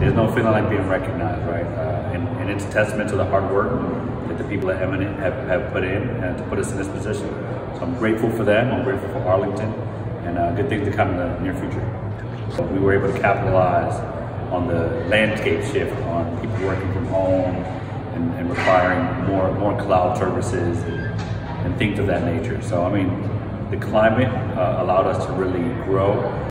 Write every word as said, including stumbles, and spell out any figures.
there's no feeling like being recognized, right? Uh, and, and it's a testament to the hard work that the people at Eminent have, have put in uh, to put us in this position. So I'm grateful for them, I'm grateful for Arlington, and uh, good things to come in the near future. So we were able to capitalize on the landscape shift, on people working from home and, and requiring more, more cloud services and, and things of that nature. So I mean, the climate uh, allowed us to really grow